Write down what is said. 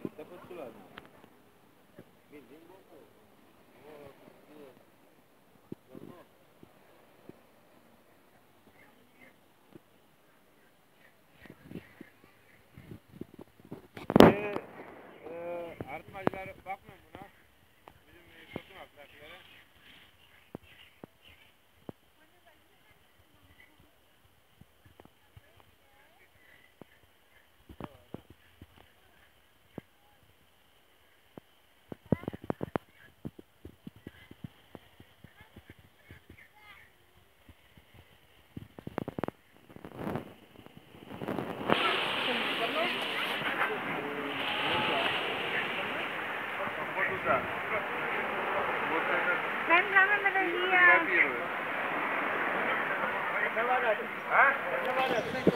Deposu lazım. Bildiğin bu. Artmacılar bakmıyor buna. Bizim sotun altındakilere. Sembrano meraviglia. Ne var?